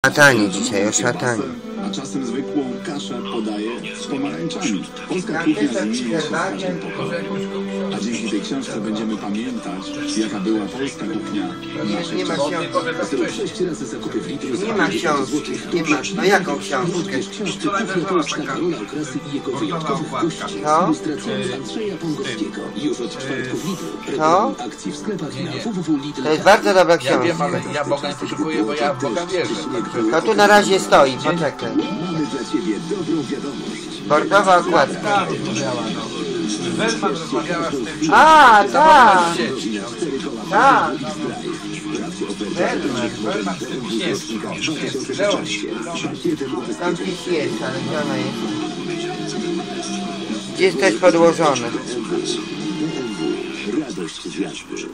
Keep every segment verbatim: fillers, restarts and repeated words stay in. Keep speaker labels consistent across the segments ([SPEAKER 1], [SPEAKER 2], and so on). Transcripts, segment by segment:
[SPEAKER 1] Szatanie dzisiaj, o szatanie.
[SPEAKER 2] A czasem zwykłą kaszę podaje z pomarańczami. Polska kuchnia zmienia się z każdym pokolem. A dzięki tej książce będziemy pamiętać, jaka była polska kuchnia naszej
[SPEAKER 1] Nie ma książki.
[SPEAKER 2] sześć razy zakupy w litru.
[SPEAKER 1] Nie ma książki. Nie ma. No jaką książkę?
[SPEAKER 2] Książki Kuchnia Polska Karola Okrasy i jego wyjątkowych gości.
[SPEAKER 1] Co?
[SPEAKER 2] Ilustracjami Andrzeja Pongowskiego. Już od czwartku w Lidl.
[SPEAKER 1] Co?
[SPEAKER 2] Akcji w sklepach na w w w kropka lidl.
[SPEAKER 1] To jest bardzo dobra
[SPEAKER 3] Ja wiem,
[SPEAKER 1] książka.
[SPEAKER 3] ale ja Boga nie potrzebuję, bo ja w Boga wierzę.
[SPEAKER 1] No tu na razie stoi, poczekaj.
[SPEAKER 2] Mamy dla Ciebie dobrą wiadomość.
[SPEAKER 1] Bordowa okładka.
[SPEAKER 3] Tak, rozmawiała, no. Welman rozmawiała z tym...
[SPEAKER 1] A, tak!
[SPEAKER 3] Sieci, no.
[SPEAKER 1] Tak!
[SPEAKER 3] Welman z tym nie jest.
[SPEAKER 1] Tam gdzieś jest, ale gdzie ona jest? Gdzie jest też podłożone?
[SPEAKER 2] Radość z jazdy.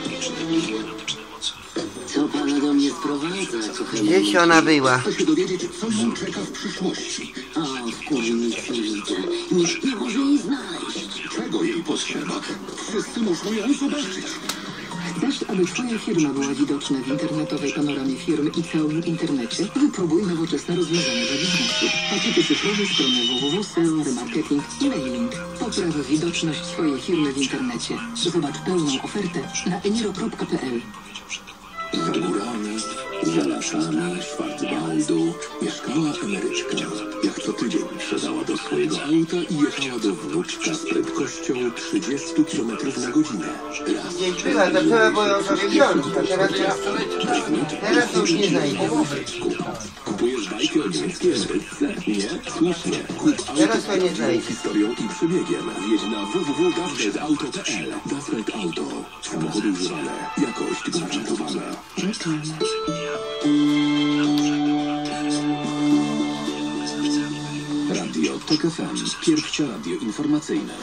[SPEAKER 4] Co pana do mnie sprowadza, kochanie?
[SPEAKER 1] Gdzieś ona była.
[SPEAKER 2] Chcę się dowiedzieć, co ją czeka w przyszłości.
[SPEAKER 4] A, w kurzu nic nie widzę. Nikt nie może jej znaleźć.
[SPEAKER 2] Czego jej potrzeba? Wszyscy muszą ją zobaczyć.
[SPEAKER 4] Chcesz, aby twoja firma była widoczna w internetowej panoramie firm i całym internecie? Wypróbuj nowoczesne rozwiązania dla biznesu. Pakiety cyfrowe, strony www, S E O, remarketing i mailing. Popraw widoczność swojej firmy w internecie. Zobacz pełną ofertę na eniro kropka p l.
[SPEAKER 2] Za górami, za lasami Schwarzwaldu mieszkała Ameryczka. Jak co tydzień wsiadała do swojego auta i jechała do wnuczka z prędkością trzydzieści kilometrów na godzinę. Raz
[SPEAKER 1] Gdzieś była, to trzeba było ją sobie wziąć, a teraz, teraz to już nie znajdzie.
[SPEAKER 2] Kupujesz bajki o niemieckiej emerytce? Nie? Słusznie. Kup auto
[SPEAKER 1] Teraz to nie
[SPEAKER 2] z
[SPEAKER 1] znajdzie.
[SPEAKER 2] historią i przebiegiem. Wjedź na w w w kropka dasweltauto kropka p l. Daswelt Auto. Samochody używane. Jakość gwarantowana. Radio Tok F M. Pierwsze radio informacyjne.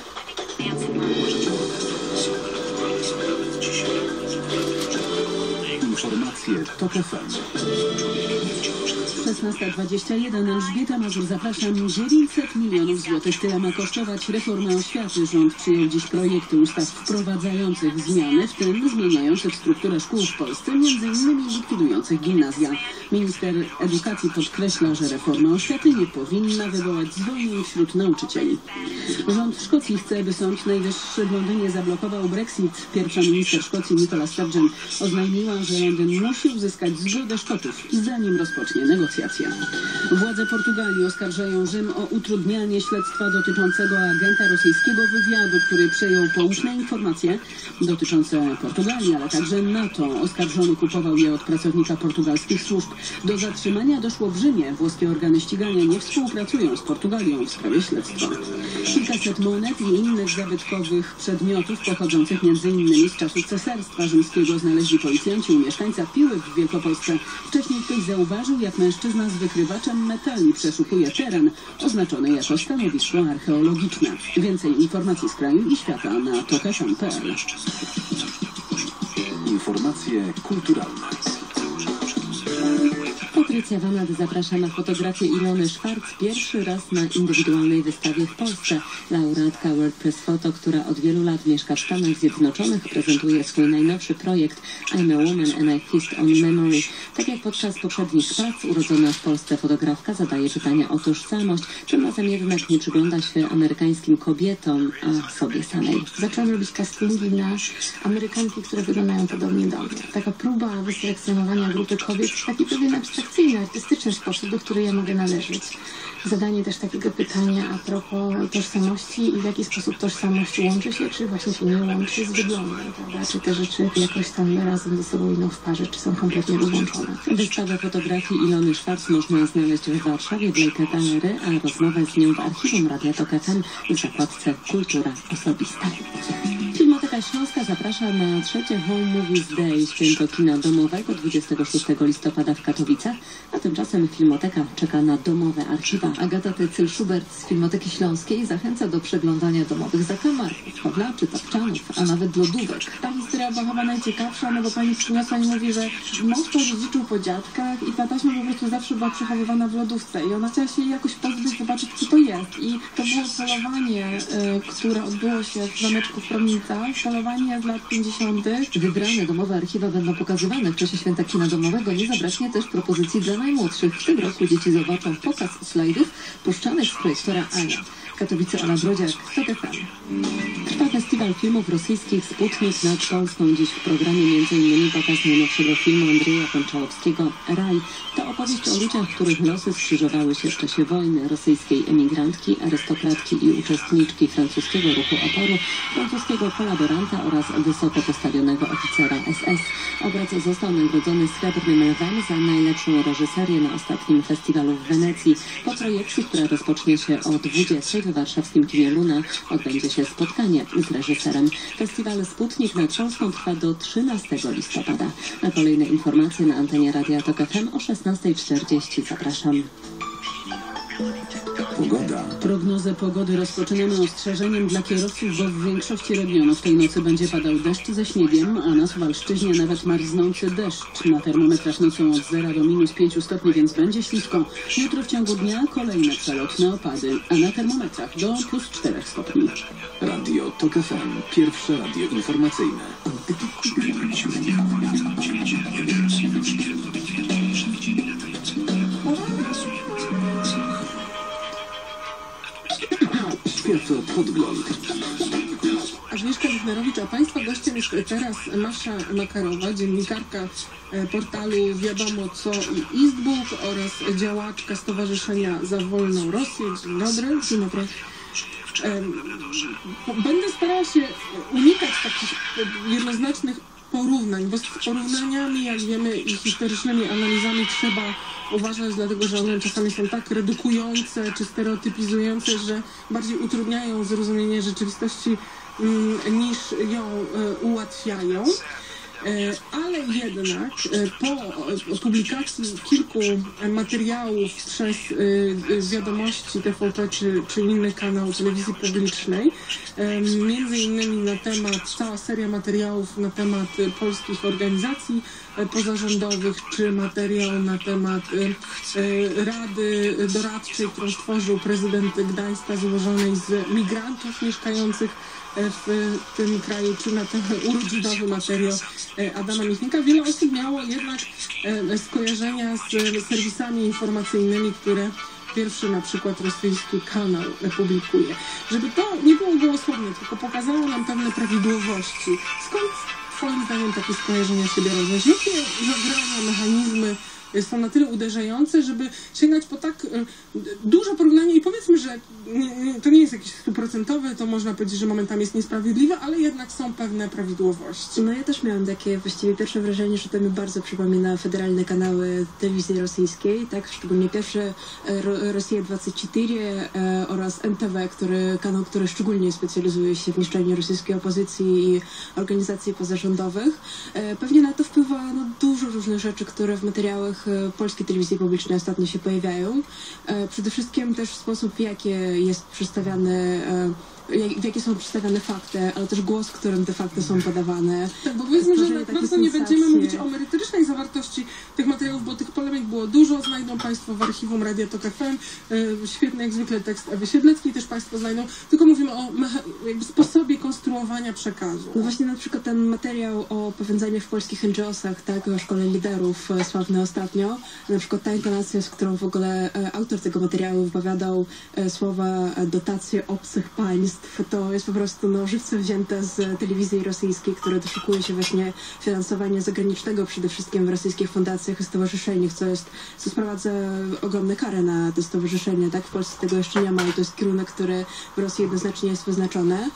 [SPEAKER 2] Informacje Tok F M.
[SPEAKER 5] szesnasta dwadzieścia jeden. Elżbieta Mazur, zapraszam. dziewięćset milionów złotych. Tyle ma kosztować reforma oświaty. Rząd przyjął dziś projekty ustaw wprowadzających zmiany, w tym zmieniających strukturę szkół w Polsce, między innymi likwidujących gimnazja. Minister edukacji podkreśla, że reforma oświaty nie powinna wywołać zwolnień wśród nauczycieli. Rząd w Szkocji chce, by Sąd Najwyższy w Londynie zablokował Brexit. Pierwsza minister Szkocji Nicola Sturgeon oznajmiła, że Londyn musi uzyskać zgodę Szkotów, zanim rozpocznie negocjacje. Władze Portugalii oskarżają Rzym o utrudnianie śledztwa dotyczącego agenta rosyjskiego wywiadu, który przejął poufne informacje dotyczące Portugalii, ale także NATO. Oskarżony kupował je od pracownika portugalskich służb. Do zatrzymania doszło w Rzymie. Włoskie organy ścigania nie współpracują z Portugalią w sprawie śledztwa. Kilkaset monet i innych zabytkowych przedmiotów pochodzących między innymi z czasów Cesarstwa Rzymskiego znaleźli policjanci u mieszkańca Piły w Wielkopolsce. Wcześniej ktoś zauważył, jak mężczyzna z wykrywaczem metali przeszukuje teren oznaczony jako stanowisko archeologiczne. Więcej informacji z kraju i świata na tok f m kropka p l.
[SPEAKER 2] Informacje kulturalne.
[SPEAKER 5] Patrycja Wanat zaprasza na fotografię Ilony Schwarz pierwszy raz na indywidualnej wystawie w Polsce. Laureatka World Press Photo, która od wielu lat mieszka w Stanach Zjednoczonych, prezentuje swój najnowszy projekt I'm a Woman and I Kissed on Memory. Tak jak podczas poprzednich prac, urodzona w Polsce fotografka zadaje pytania o tożsamość, tym razem jednak nie przygląda się amerykańskim kobietom, a sobie samej.
[SPEAKER 6] Zaczęłam robić castingi na Amerykanki, które wyglądają podobnie do mnie. Taka próba wyselekcjonowania grupy kobiet w taki pewien abstrakcyjny, artystyczny sposób, do której ja mogę należeć. Zadanie też takiego pytania a propos tożsamości i w jaki sposób tożsamość łączy się, czy właśnie się nie łączy z wyglądem, prawda? Czy te rzeczy jakoś tam razem ze sobą idą w parze, czy są kompletnie rozłączone.
[SPEAKER 5] Wystawę fotografii Ilony Schwarz można znaleźć w Warszawie w Lejka Galery, a rozmowę z nią w archiwum Radia Tok F M w zakładce Kultura Osobista. Filmoteka Śląska zaprasza na trzecie Home Movies Day, święto kina domowego dwudziestego szóstego listopada w Katowicach, a tymczasem Filmoteka czeka na domowe archiwa.
[SPEAKER 7] Agata Tycyl-Szubert z Filmoteki Śląskiej zachęca do przeglądania domowych zakamarków, pawlaczy, tapczanów, a nawet lodówek.
[SPEAKER 6] Ta historia była chyba najciekawsza, no bo pani przyniosła i mówi, że mąż dziedziczył po dziadkach i ta taśma po prostu zawsze była przechowywana w lodówce i ona chciała się jej jakoś pozbyć, zobaczyć, co to jest. I to było polowanie, y, które odbyło się w zameczku w Promnicach. polowanie z lat pięćdziesiątych.
[SPEAKER 7] Wybrane domowe archiwa będą pokazywane w czasie święta kina domowego. Nie zabraknie też propozycji dla najmłodszych. W tym roku dzieci zobaczą pokaz slajdów puszczanych z projektora Ania. Katowice, Ala Brodziak, Tok F M. Trwa festiwal filmów rosyjskich Sputnik nad Polską. Dziś w programie między innymi pokaz najnowszego filmu Andrzeja Konczałowskiego Raj. To opowieść o ludziach, których losy skrzyżowały się w czasie wojny. Rosyjskiej emigrantki, arystokratki i uczestniczki francuskiego ruchu oporu, francuskiego kolaboranta oraz wysoko postawionego oficera S S. Obraz został nagrodzony Srebrnym Lwem za najlepszą reżyserię na ostatnim festiwalu w Wenecji. Po projekcji, która rozpocznie się o dwudziestej w warszawskim kinie Luna, odbędzie się spotkanie z reżyserem. Festiwal Sputnik nad Polską trwa do trzynastego listopada. Na kolejne informacje na antenie Radia Tok F M o szesnastej czterdzieści. Zapraszam.
[SPEAKER 2] Pogoda.
[SPEAKER 5] Prognozę pogody rozpoczynamy ostrzeżeniem dla kierowców, bo w większości regionów tej nocy będzie padał deszcz ze śniegiem, a na Suwalszczyźnie nawet marznący deszcz. Na termometrach nocą od zera do minus pięciu stopni, więc będzie ślisko. Jutro w ciągu dnia kolejne przelotne opady, a na termometrach do plus czterech stopni.
[SPEAKER 2] Radio Tok F M. Pierwsze radio informacyjne. Światopodgląd.
[SPEAKER 8] Agnieszka Lichnerowicz, a Państwa gościem jest teraz Masza Makarowa, dziennikarka portalu Wiadomo Co i Istbook oraz działaczka Stowarzyszenia Za Wolną Rosję. Dzień dobry. Dzień dobry. Będę starała się unikać takich jednoznacznych porównań, bo z porównaniami, jak wiemy, i historycznymi analizami trzeba uważać, dlatego że one czasami są tak redukujące czy stereotypizujące, że bardziej utrudniają zrozumienie rzeczywistości mm, niż ją e, ułatwiają. E, ale jednak e, po publikacji kilku materiałów przez e, Wiadomości T V P czy, czy inny kanał telewizji publicznej, e, między innymi na temat, cała seria materiałów na temat e, polskich organizacji e, pozarządowych, czy materiał na temat e, e, Rady Doradczej, którą stworzył prezydent Gdańska, złożonej z migrantów mieszkających w tym kraju, czy na ten urodzinowy materiał Adama Michnika. Wiele osób miało jednak skojarzenia z serwisami informacyjnymi, które pierwszy na przykład rosyjski kanał publikuje. Żeby to nie było gołosłowne, tylko pokazało nam pewne prawidłowości. Skąd Twoim zdaniem takie skojarzenia się biorą? Jakie zagrania, mechanizmy są na tyle uderzające, żeby sięgać po tak duże porównanie i powiedzmy, że nie, nie, to nie jest jakieś stuprocentowe, to można powiedzieć, że momentami jest niesprawiedliwe, ale jednak są pewne prawidłowości.
[SPEAKER 9] No ja też miałam takie właściwie pierwsze wrażenie, że to mi bardzo przypomina federalne kanały telewizji rosyjskiej, tak, szczególnie pierwsze Ro Rosja dwadzieścia cztery e, oraz N T V, który, kanał, który szczególnie specjalizuje się w niszczeniu rosyjskiej opozycji i organizacji pozarządowych. E, pewnie na to wpływa no, dużo różnych rzeczy, które w materiałach polskiej telewizji publicznej ostatnio się pojawiają. Przede wszystkim też sposób, w jaki jest przedstawiany, w jakie są przedstawiane fakty, ale też głos, którym te fakty są podawane.
[SPEAKER 8] Tak, bo powiedzmy, że na pewno nie będziemy mówić o merytorycznej zawartości tych materiałów, bo tych polemik było dużo. Znajdą Państwo w archiwum Radia Tok F M. Świetny jak zwykle tekst Ewy Siedleckiej też Państwo znajdą. Tylko mówimy o jakby sposobie konstruowania przekazu.
[SPEAKER 9] No właśnie na przykład ten materiał o powędzaniu w polskich N G O sach, tak, o szkole liderów, sławny ostatnio. Na przykład ta intonacja, z którą w ogóle autor tego materiału wypowiadał słowa dotacje obcych państw, to jest po prostu no, żywcem wzięte z telewizji rosyjskiej, która doszukuje się właśnie finansowania zagranicznego, przede wszystkim w rosyjskich fundacjach i stowarzyszeniach, co jest, co sprowadza ogromne kary na te stowarzyszenia, tak? W Polsce tego jeszcze nie ma i to jest kierunek, który w Rosji jednoznacznie jest wyznaczony.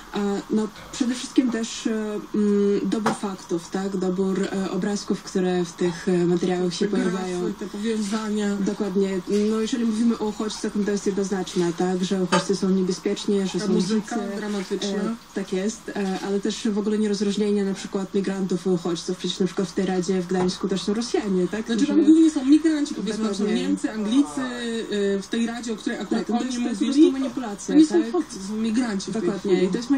[SPEAKER 9] No, przede wszystkim też mm, dobór faktów, tak? Dobór e, obrazków, które w tych e, materiałach się
[SPEAKER 8] te
[SPEAKER 9] pojawiają.
[SPEAKER 8] Grafy, te powiązania.
[SPEAKER 9] Dokładnie. No, jeżeli mówimy o uchodźcach, to jest jednoznaczne, tak? Że uchodźcy są niebezpieczni, że
[SPEAKER 8] Ta
[SPEAKER 9] są
[SPEAKER 8] muzyka
[SPEAKER 9] dzicy,
[SPEAKER 8] dramatyczna.
[SPEAKER 9] E, tak jest, e, ale też w ogóle nie rozróżnienie na przykład migrantów i uchodźców. Przecież na przykład w tej Radzie w Gdańsku też są Rosjanie, tak?
[SPEAKER 8] Znaczy tam głównie są migranci, powiedzmy, są
[SPEAKER 9] Dokładnie.
[SPEAKER 8] Niemcy, Anglicy, y, w tej Radzie, o której akurat
[SPEAKER 9] Tak, to
[SPEAKER 8] oni
[SPEAKER 9] jest, to jest po
[SPEAKER 8] mówili.
[SPEAKER 9] prostu manipulacja,
[SPEAKER 8] To nie
[SPEAKER 9] tak?
[SPEAKER 8] są uchodźcy, to są migranci w tej
[SPEAKER 9] Dokładnie. I
[SPEAKER 8] chwili.
[SPEAKER 9] to jest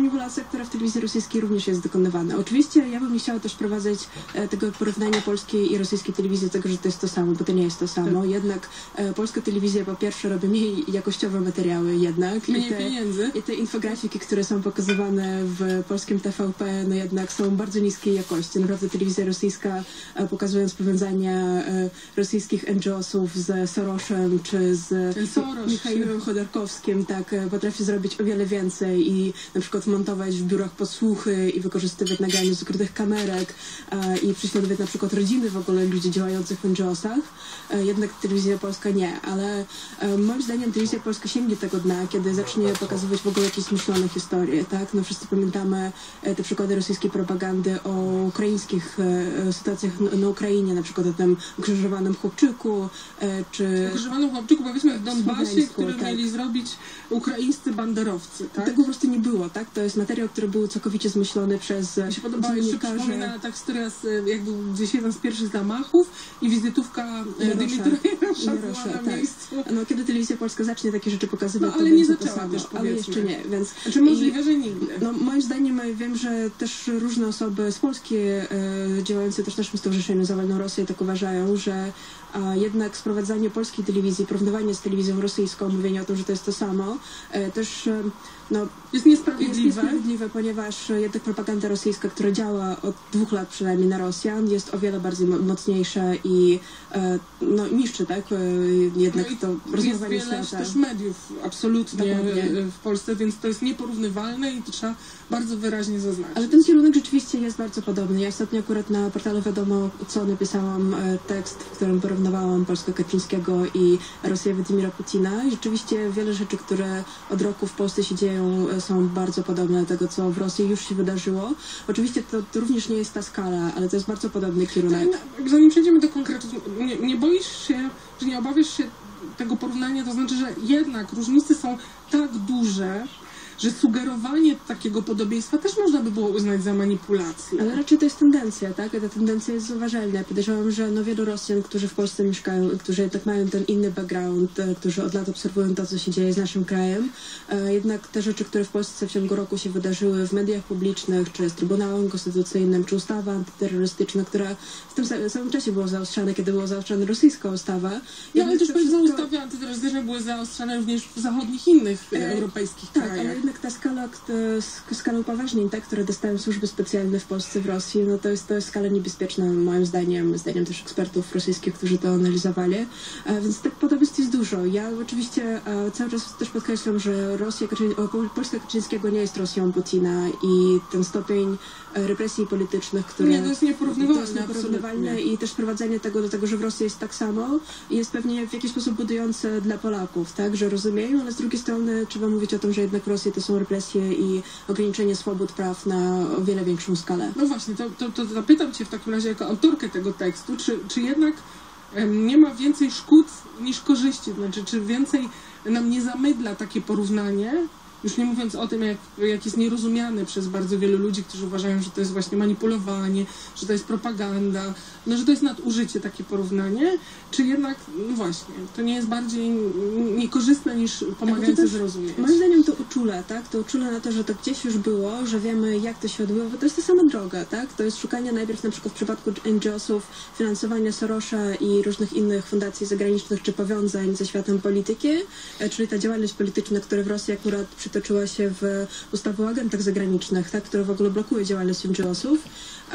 [SPEAKER 9] manipulacja, która w telewizji rosyjskiej również jest dokonywana. Oczywiście ja bym nie chciała też prowadzić e, tego porównania polskiej i rosyjskiej telewizji, tego, że to jest to samo, bo to nie jest to samo. Tak. Jednak e, polska telewizja po pierwsze robi mniej jakościowe materiały jednak.
[SPEAKER 8] Mniej
[SPEAKER 9] I te,
[SPEAKER 8] pieniędzy.
[SPEAKER 9] I te infografiki, które są pokazywane w polskim T V P, no jednak są bardzo niskiej jakości. Naprawdę telewizja rosyjska, e, pokazując powiązania e, rosyjskich N G O sów z Sorosem, czy z
[SPEAKER 8] Soros.
[SPEAKER 9] Michałem Chodorkowskim, tak, e, potrafi zrobić o wiele więcej i na przykład montować w biurach podsłuchy i wykorzystywać nagrania z ukrytych kamerek e, i prześladować na przykład rodziny w ogóle ludzi działających w N G O sach. E, jednak telewizja polska nie, ale e, moim zdaniem telewizja polska sięgnie tego dna, kiedy zacznie pokazywać w ogóle jakieś zmyślone historie, tak? No wszyscy pamiętamy e, te przykłady rosyjskiej propagandy o ukraińskich e, sytuacjach na, na Ukrainie, na przykład o tym ukrzyżowanym chłopczyku, e, czy...
[SPEAKER 8] Ukrzyżowanym chłopczyku, powiedzmy w Donbasie, który
[SPEAKER 9] tak.
[SPEAKER 8] mieli zrobić ukraińscy banderowcy, tak?
[SPEAKER 9] Tego po prostu nie było, tak? To jest materiał, który był całkowicie zmyślony przez
[SPEAKER 8] Mi się podobała jeszcze przypomina ta historia, z, jak był gdzieś jeden z pierwszych zamachów i wizytówka Dymitra Jarosza była na
[SPEAKER 9] tak.
[SPEAKER 8] miejscu.
[SPEAKER 9] No kiedy telewizja polska zacznie takie rzeczy pokazywać,
[SPEAKER 8] no, ale
[SPEAKER 9] to
[SPEAKER 8] nie
[SPEAKER 9] będzie
[SPEAKER 8] zaczęła
[SPEAKER 9] to samo,
[SPEAKER 8] też,
[SPEAKER 9] ale
[SPEAKER 8] powiedzmy.
[SPEAKER 9] jeszcze nie, więc...
[SPEAKER 8] Znaczy możliwe,
[SPEAKER 9] I,
[SPEAKER 8] że nigdy.
[SPEAKER 9] No moim zdaniem wiem, że też różne osoby z Polski e, działające też w naszym stowarzyszeniu Za Wolną Rosję tak uważają, że a jednak sprowadzanie polskiej telewizji, porównywanie z telewizją rosyjską, mówienie o tym, że to jest to samo, e, też e, no,
[SPEAKER 8] jest niesprawiedliwe.
[SPEAKER 9] Jest niesprawiedliwe, ponieważ jednak propaganda rosyjska, która działa od dwóch lat przynajmniej na Rosjan, jest o wiele bardziej mocniejsza i e, no, niszczy, tak? E, jednak
[SPEAKER 8] no
[SPEAKER 9] to
[SPEAKER 8] rozmawianie świata. Jest wiele też mediów absolutnie Dokładnie. w Polsce, więc to jest nieporównywalne i to trzeba bardzo wyraźnie zaznaczyć.
[SPEAKER 9] Ale ten kierunek rzeczywiście jest bardzo podobny. Ja ostatnio akurat na portalu Wiadomo Co napisałam e, tekst, w którym porównywałam Polskę Kaczyńskiego i Rosję Władimira Putina. I rzeczywiście wiele rzeczy, które od roku w Polsce się dzieją, są bardzo podobne do tego, co w Rosji już się wydarzyło. Oczywiście to, to również nie jest ta skala, ale to jest bardzo podobny kierunek.
[SPEAKER 8] Tak, zanim przejdziemy do konkretów, nie, nie boisz się, że nie obawiasz się tego porównania, to znaczy, że jednak różnice są tak duże, że sugerowanie takiego podobieństwa też można by było uznać za manipulację.
[SPEAKER 9] Ale raczej to jest tendencja, tak? Ta tendencja jest zauważalna. Podejrzewam, że no wielu Rosjan, którzy w Polsce mieszkają, którzy jednak mają ten inny background, którzy od lat obserwują to, co się dzieje z naszym krajem, jednak te rzeczy, które w Polsce w ciągu roku się wydarzyły w mediach publicznych, czy z Trybunałem Konstytucyjnym, czy ustawa antyterrorystyczna, która w tym samym czasie była zaostrzana, kiedy była zaostrzana rosyjska ustawa.
[SPEAKER 8] Ja ale też wszystko... ustawy antyterrorystyczne były zaostrzane również w zachodnich innych e, europejskich
[SPEAKER 9] tak,
[SPEAKER 8] krajach.
[SPEAKER 9] Ale jednak ta skala, skala upoważnień, tak, które dostają służby specjalne w Polsce, w Rosji, no to jest, to jest skala niebezpieczna, moim zdaniem, zdaniem też ekspertów rosyjskich, którzy to analizowali. A więc tych podobieństw jest dużo. Ja oczywiście a, cały czas też podkreślam, że Rosja, Polska Kaczyńskiego nie jest Rosją Putina i ten stopień represji politycznych, które...
[SPEAKER 8] Nie, to jest nieporównywalne,
[SPEAKER 9] to jest nieporównywalne i też prowadzenie tego do tego, że w Rosji jest tak samo, jest pewnie w jakiś sposób budujące dla Polaków, tak, że rozumieją, ale z drugiej strony trzeba mówić o tym, że jednak w Rosji to są represje i ograniczenie swobód praw na o wiele większą skalę.
[SPEAKER 8] No właśnie, to, to, to zapytam Cię w takim razie jako autorkę tego tekstu, czy, czy jednak em, nie ma więcej szkód niż korzyści, znaczy czy więcej nam nie zamydla takie porównanie, już nie mówiąc o tym, jak, jak jest nierozumiane przez bardzo wielu ludzi, którzy uważają, że to jest właśnie manipulowanie, że to jest propaganda, no, że to jest nadużycie takie porównanie, czy jednak, no właśnie, to nie jest bardziej niekorzystne niż pomagające
[SPEAKER 9] tak,
[SPEAKER 8] zrozumieć?
[SPEAKER 9] Moim zdaniem to uczula, tak? To uczula na to, że to gdzieś już było, że wiemy, jak to się odbyło, bo to jest ta sama droga, tak? To jest szukanie najpierw na przykład w przypadku N G O sów finansowania Sorosza i różnych innych fundacji zagranicznych czy powiązań ze światem polityki, czyli ta działalność polityczna, która w Rosji akurat przytoczyła się w ustawie o agentach zagranicznych, tak? Która w ogóle blokuje działalność N G O sów.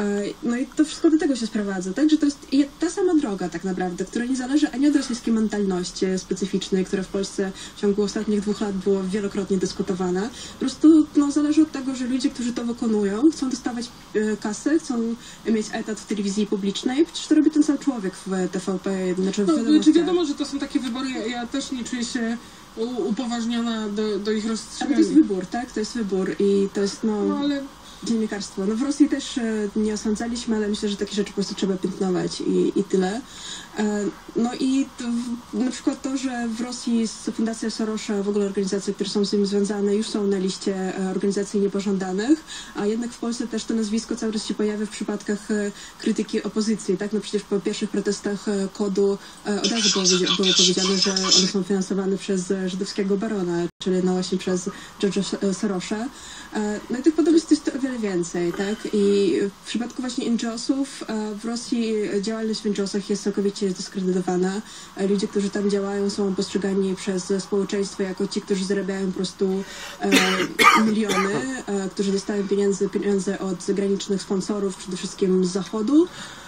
[SPEAKER 9] No i to wszystko do tego się sprowadza, tak? Że to jest ta sama droga tak naprawdę, która nie zależy ani od rosyjskiej mentalności specyficznej, która w Polsce w ciągu ostatnich dwóch lat było wielokrotnie dyskutowana. Po prostu no, zależy od tego, że ludzie, którzy to wykonują, chcą dostawać e, kasę, chcą mieć etat w telewizji publicznej, przecież to robi ten sam człowiek w T V P, znaczy w
[SPEAKER 8] no, czy wiadomo, że to są takie wybory, ja, ja też nie czuję się upoważniona do, do ich rozstrzygania.
[SPEAKER 9] Ale to jest wybór, tak? To jest wybór i to jest, no...
[SPEAKER 8] no ale...
[SPEAKER 9] dziennikarstwo. No w Rosji też e, nie osądzaliśmy, ale myślę, że takie rzeczy po prostu trzeba piętnować i, i tyle. E, no i to, na przykład to, że w Rosji jest Fundacja Sorosza, w ogóle organizacje, które są z nim związane, już są na liście e, organizacji niepożądanych, a jednak w Polsce też to nazwisko cały czas się pojawia w przypadkach e, krytyki opozycji, tak? No przecież po pierwszych protestach e, kodu e, od razu było, było powiedziane, że one są finansowane przez e, żydowskiego barona, czy czyli no właśnie przez George'a Soros'a. No i tych podobieństw jest o wiele więcej, tak? I w przypadku właśnie N G O sów w Rosji działalność w N G O sach jest całkowicie zdyskredytowana. Ludzie, którzy tam działają, są postrzegani przez społeczeństwo jako ci, którzy zarabiają po prostu e, miliony, e, którzy dostają pieniądze, pieniądze od zagranicznych sponsorów, przede wszystkim z Zachodu.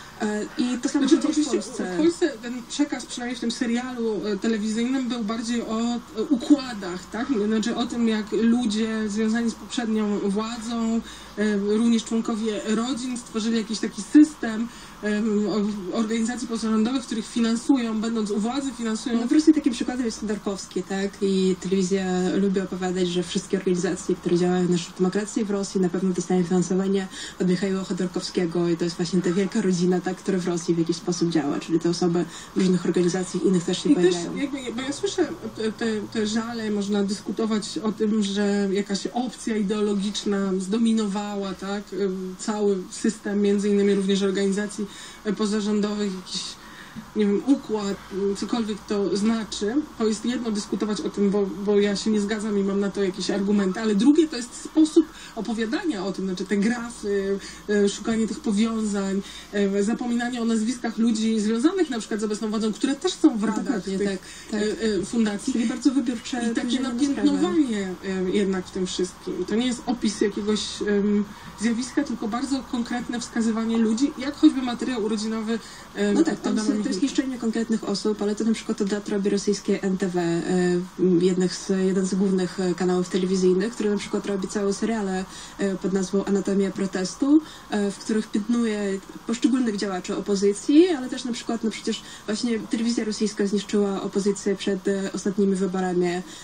[SPEAKER 9] I to samo
[SPEAKER 8] znaczy,
[SPEAKER 9] się dzieje w Polsce.
[SPEAKER 8] W Polsce ten przekaz, przynajmniej w tym serialu telewizyjnym, był bardziej o układach, tak? Znaczy o tym, jak ludzie związani z poprzednią władzą, również członkowie rodzin stworzyli jakiś taki system organizacji pozarządowych, których finansują, będąc u władzy, finansują...
[SPEAKER 9] No w Rosji takim przykładem jest Chodorkowski, tak? I telewizja lubi opowiadać, że wszystkie organizacje, które działają na rzecz demokracji w Rosji, na pewno dostają finansowanie od Michała Chodorkowskiego i to jest właśnie ta wielka rodzina, tak, która w Rosji w jakiś sposób działa, czyli te osoby w różnych organizacjach innych też się
[SPEAKER 8] I
[SPEAKER 9] pojawiają.
[SPEAKER 8] Też, jakby, bo ja słyszę te, te żale, można dyskutować o tym, że jakaś opcja ideologiczna zdominowała, tak, cały system, między innymi również organizacji pozarządowych, jakiś, nie wiem, układ, cokolwiek to znaczy. To jest jedno dyskutować o tym, bo, bo ja się nie zgadzam i mam na to jakieś argumenty, ale drugie to jest sposób opowiadania o tym, znaczy te grafy, szukanie tych powiązań, zapominanie o nazwiskach ludzi związanych na przykład z obecną władzą, które też są w radach
[SPEAKER 9] Dokładnie,
[SPEAKER 8] tych
[SPEAKER 9] tak, tak.
[SPEAKER 8] fundacji.
[SPEAKER 9] Czyli bardzo wybiórcze
[SPEAKER 8] I takie napiętnowanie jednak w tym wszystkim. To nie jest opis jakiegoś um, zjawiska, tylko bardzo konkretne wskazywanie ludzi, jak choćby materiał urodzinowy um,
[SPEAKER 9] No tak, to,
[SPEAKER 8] Adama
[SPEAKER 9] to jest niszczenie konkretnych osób, ale to na przykład to robi rosyjskie N T V, jednych z, jeden z głównych kanałów telewizyjnych, który na przykład robi całe seriale pod nazwą Anatomia protestu, w których piętnuje poszczególnych działaczy opozycji, ale też na przykład, no przecież właśnie telewizja rosyjska zniszczyła opozycję przed ostatnimi wyborami,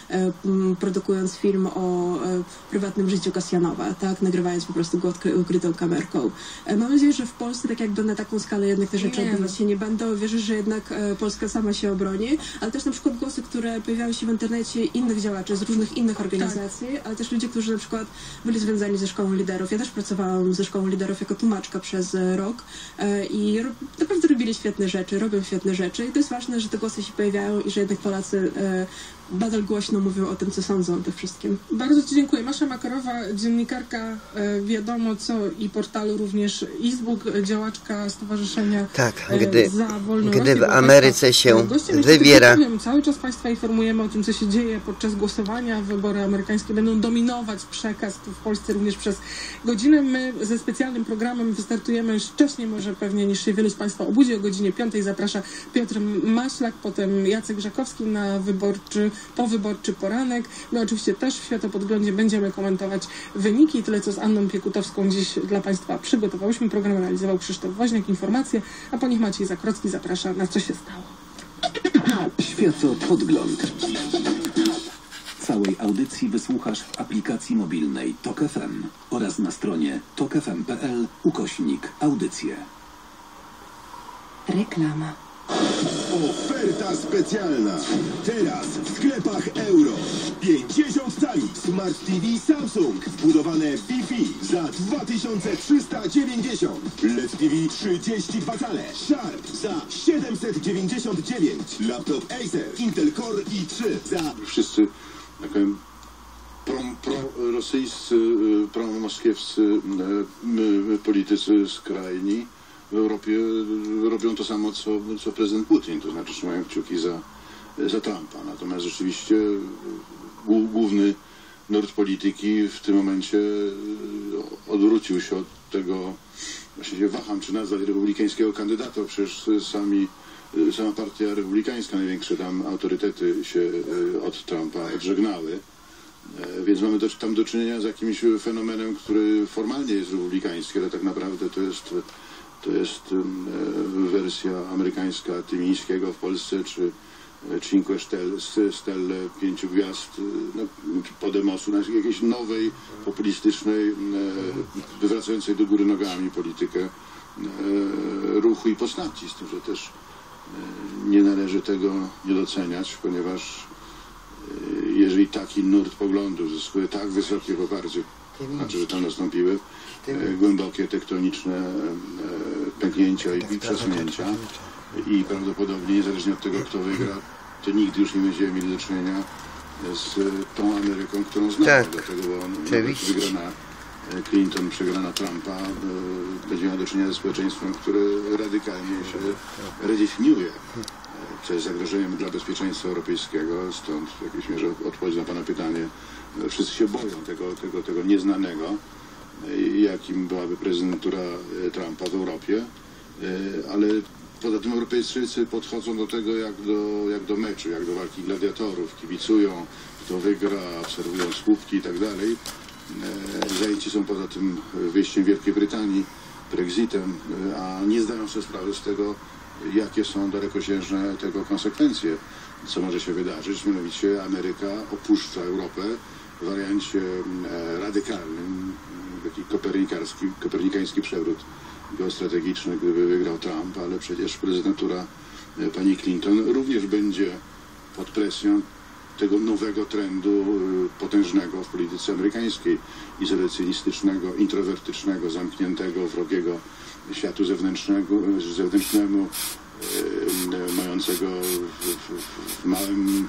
[SPEAKER 9] produkując film o prywatnym życiu Kasjanowa, tak, nagrywając po prostu go ukrytą kamerką. Mam nadzieję, że w Polsce tak jakby na taką skalę jednak te rzeczy odbywać się nie będą. Wierzę, że jednak Polska sama się obroni, ale też na przykład głosy, które pojawiają się w internecie innych działaczy z różnych innych organizacji, tak, ale też ludzie, którzy na przykład byli związani ze Szkołą Liderów. Ja też pracowałam ze Szkołą Liderów jako tłumaczka przez rok i naprawdę robili świetne rzeczy, robią świetne rzeczy i to jest ważne, że te głosy się pojawiają i że jednak Polacy nadal głośno mówią o tym, co sądzą o tym wszystkim.
[SPEAKER 8] Bardzo Ci dziękuję. Masza Makarowa, dziennikarka Wiadomo Co i portalu również Izbuk, działaczka Stowarzyszenia
[SPEAKER 1] tak, gdy,
[SPEAKER 8] za Wolną
[SPEAKER 1] gdy
[SPEAKER 8] Rosję.
[SPEAKER 1] w Ameryce się
[SPEAKER 8] gościem,
[SPEAKER 1] wybiera...
[SPEAKER 8] Powiem, cały czas Państwa informujemy o tym, co się dzieje podczas głosowania. Wybory amerykańskie będą dominować przekaz tu w Polsce również przez godzinę. My ze specjalnym programem wystartujemy już wcześniej, może pewnie niż się wielu z Państwa obudzi. O godzinie piątej zaprasza Piotr Maślak, potem Jacek Żakowski na wyborczy powyborczy poranek. My oczywiście też w Światopodglądzie będziemy komentować wyniki. Tyle, co z Anną Piekutowską dziś dla Państwa przygotowałyśmy. Program realizował Krzysztof Woźniak. Informacje, a po nich Maciej Zakrocki zaprasza na Co się stało.
[SPEAKER 2] Światopodgląd. Całej audycji wysłuchasz w aplikacji mobilnej Tok F M oraz na stronie tok f m kropka p l ukośnik audycje.
[SPEAKER 4] Reklama.
[SPEAKER 10] Oferta specjalna. Teraz w sklepach Euro. pięćdziesiąt cali Smart T V Samsung wbudowane Wi-Fi za dwa tysiące trzysta dziewięćdziesiąt. L E D T V trzydzieści dwa cale Sharp za siedemset dziewięćdziesiąt dziewięć. Laptop Acer Intel Core i trzy za...
[SPEAKER 11] Wszyscy tak powiem, pro-rosyjscy, pro pro-moskiewscy politycy skrajni w Europie robią to samo, co, co prezydent Putin, to znaczy trzymają kciuki za, za Trumpa. Natomiast rzeczywiście główny nurt polityki w tym momencie odwrócił się od tego, właściwie waham, czy nazwać republikańskiego kandydata, przecież sami, sama partia republikańska, największe tam autorytety się od Trumpa odżegnały. Więc mamy do, tam do czynienia z jakimś fenomenem, który formalnie jest republikański, ale tak naprawdę to jest To jest wersja amerykańska Tymińskiego w Polsce, czy Cinque Stelle, pięciu gwiazd, no, Podemosu, jakiejś nowej, populistycznej, wywracającej do góry nogami politykę ruchu i postaci. Z tym, że też nie należy tego nie doceniać, ponieważ jeżeli taki nurt poglądów zyskuje tak wysokie poparcie, znaczy, że tam nastąpiły głębokie tektoniczne pęknięcia i przesunięcia i prawdopodobnie niezależnie od tego, kto wygra, to nigdy już nie będziemy mieli do czynienia z tą Ameryką, którą znamy.
[SPEAKER 1] Tak.
[SPEAKER 11] Dlatego, bo
[SPEAKER 1] Oczywiście.
[SPEAKER 11] wygrana Clinton, przegrana Trumpa, będzie miała do czynienia ze społeczeństwem, które radykalnie się redefiniuje, co jest zagrożeniem dla bezpieczeństwa europejskiego. Stąd w jakiejś mierze odpowiedź na Pana pytanie. Wszyscy się boją tego, tego, tego nieznanego, jakim byłaby prezydentura Trumpa w Europie, ale poza tym Europejczycy podchodzą do tego jak do, jak do meczu, jak do walki gladiatorów, kibicują, kto wygra, obserwują słupki i tak dalej. Zajęci są poza tym wyjściem Wielkiej Brytanii, Brexitem, a nie zdają sobie sprawy z tego, jakie są dalekosiężne tego konsekwencje, co może się wydarzyć. Mianowicie Ameryka opuszcza Europę w wariancie radykalnym, taki kopernikański, kopernikański przewrót geostrategiczny, gdyby wygrał Trump, ale przecież prezydentura pani Clinton również będzie pod presją tego nowego trendu potężnego w polityce amerykańskiej, izolacjonistycznego, introwertycznego, zamkniętego, wrogiego światu zewnętrznego, zewnętrznemu, e, mającego w, w, w małym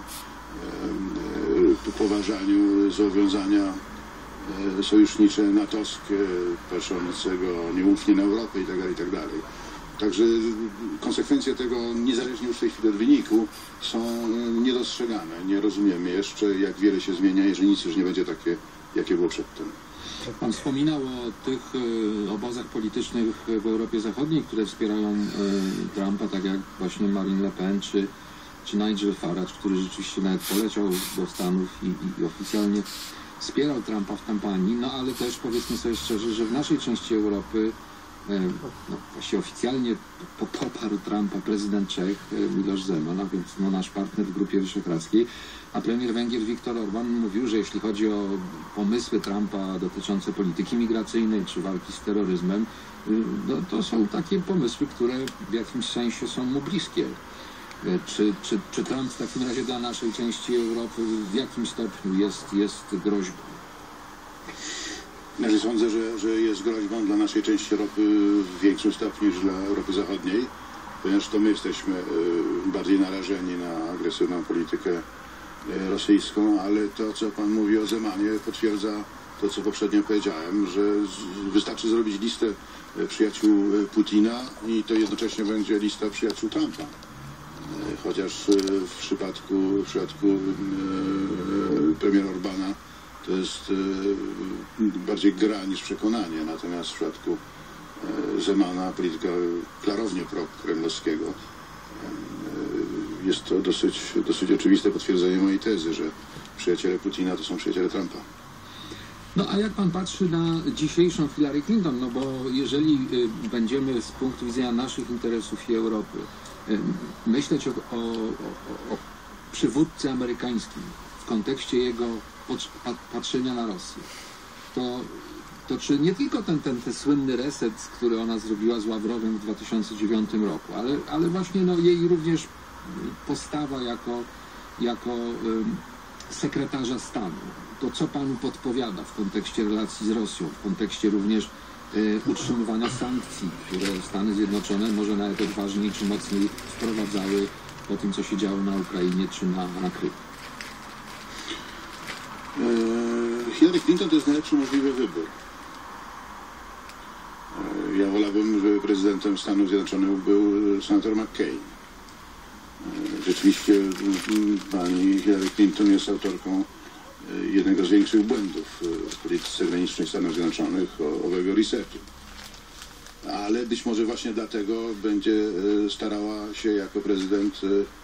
[SPEAKER 11] e, poważaniu zobowiązania e, sojusznicze natowskie, patrzącego nieufnie na Europę itd., itd. Także konsekwencje tego, niezależnie już w tej chwili od wyniku, są niedostrzegane. Nie rozumiemy jeszcze, jak wiele się zmienia, jeżeli nic już nie będzie takie, jakie było przedtem.
[SPEAKER 12] Pan wspominał o tych y, obozach politycznych w Europie Zachodniej, które wspierają y, Trumpa, tak jak właśnie Marine Le Pen czy, czy Nigel Farage, który rzeczywiście nawet poleciał do Stanów i, i, i oficjalnie wspierał Trumpa w kampanii, no ale też powiedzmy sobie szczerze, że w naszej części Europy no, właściwie oficjalnie poparł Trumpa prezydent Czech Miloš Zeman, a więc no, nasz partner w Grupie Wyszehradzkiej, a premier Węgier Viktor Orban mówił, że jeśli chodzi o pomysły Trumpa dotyczące polityki migracyjnej czy walki z terroryzmem, no, to są takie pomysły, które w jakimś sensie są mu bliskie. Czy, czy, czy Trump w takim razie dla naszej części Europy w jakim stopniu jest, jest groźbą?
[SPEAKER 11] Znaczy sądzę, że, że jest groźbą dla naszej części Europy w większym stopniu niż dla Europy Zachodniej, ponieważ to my jesteśmy bardziej narażeni na agresywną politykę rosyjską, ale to, co Pan mówi o Zemanie, potwierdza to, co poprzednio powiedziałem, że wystarczy zrobić listę przyjaciół Putina i to jednocześnie będzie lista przyjaciół Trumpa. Chociaż w przypadku, w przypadku premiera Orbana to jest bardziej gra niż przekonanie, natomiast w przypadku Zemana, polityka klarownie pro-kremlowskiego, jest to dosyć, dosyć oczywiste potwierdzenie mojej tezy, że przyjaciele Putina to są przyjaciele Trumpa.
[SPEAKER 12] No a jak pan patrzy na dzisiejszą Hillary Clinton, no bo jeżeli y, będziemy z punktu widzenia naszych interesów i Europy y, myśleć o, o, o, o przywódcy amerykańskim w kontekście jego patrzenia na Rosję, to, to czy nie tylko ten, ten, ten słynny reset, który ona zrobiła z Ławrowem w dwa tysiące dziewiątym roku, ale, ale właśnie no, jej również postawa jako, jako um, sekretarza stanu, to co panu podpowiada w kontekście relacji z Rosją, w kontekście również y, utrzymywania sankcji, które Stany Zjednoczone może nawet odważniej czy mocniej wprowadzały po tym, co się działo na Ukrainie czy na, na Krymie?
[SPEAKER 11] Hillary Clinton to jest najlepszy możliwy wybór. Ja wolałbym, żeby prezydentem Stanów Zjednoczonych był senator McCain. Rzeczywiście pani Hillary Clinton jest autorką jednego z większych błędów w polityce zagranicznej Stanów Zjednoczonych, owego resetu. Ale być może właśnie dlatego będzie starała się jako prezydent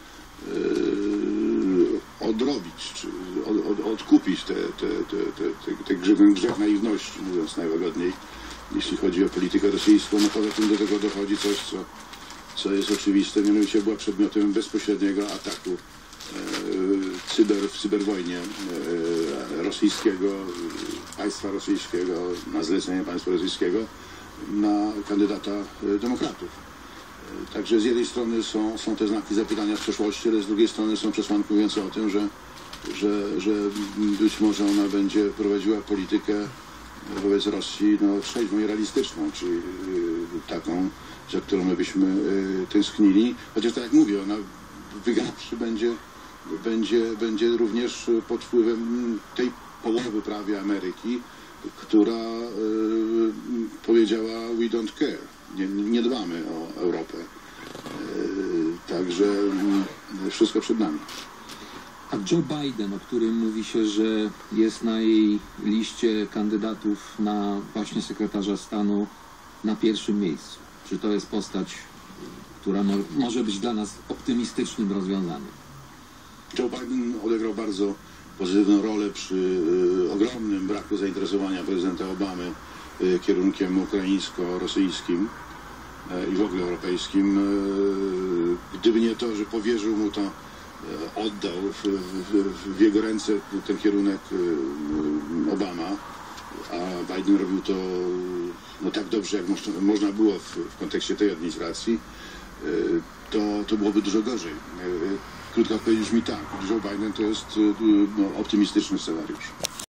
[SPEAKER 11] odrobić, czy od, od, odkupić te, te, te, te, te, te grzech, grzech naiwności, mówiąc najłagodniej, jeśli chodzi o politykę rosyjską. No poza tym do tego dochodzi coś, co, co jest oczywiste, mianowicie była przedmiotem bezpośredniego ataku e, cyber, w cyberwojnie e, rosyjskiego, państwa rosyjskiego, na zlecenie państwa rosyjskiego, na kandydata demokratów. Także z jednej strony są, są te znaki zapytania z przeszłości, ale z drugiej strony są przesłanki mówiące o tym, że, że, że być może ona będzie prowadziła politykę wobec Rosji no, trzeźwą i realistyczną, czyli taką, za którą my byśmy tęsknili. Chociaż tak jak mówię, ona wygrawszy będzie będzie, będzie również pod wpływem tej połowy prawie Ameryki, która y, powiedziała we don't care, nie, nie dbamy o Europę. Y, także y, wszystko przed nami.
[SPEAKER 12] A Joe Biden, o którym mówi się, że jest na jej liście kandydatów na właśnie sekretarza stanu na pierwszym miejscu. Czy to jest postać, która mo może być dla nas optymistycznym rozwiązaniem?
[SPEAKER 11] Joe Biden odegrał bardzo pozytywną rolę przy y, ogromnym braku zainteresowania prezydenta Obamy y, kierunkiem ukraińsko-rosyjskim y, i w ogóle europejskim. Y, gdyby nie to, że powierzył mu to, y, oddał w, w, w jego ręce ten kierunek y, Obama, a Biden robił to no, tak dobrze, jak można, można było w, w kontekście tej administracji, y, to, to byłoby dużo gorzej. Y, Krótka odpowiedź brzmi tak, Joe Biden to jest no, optymistyczny scenariusz.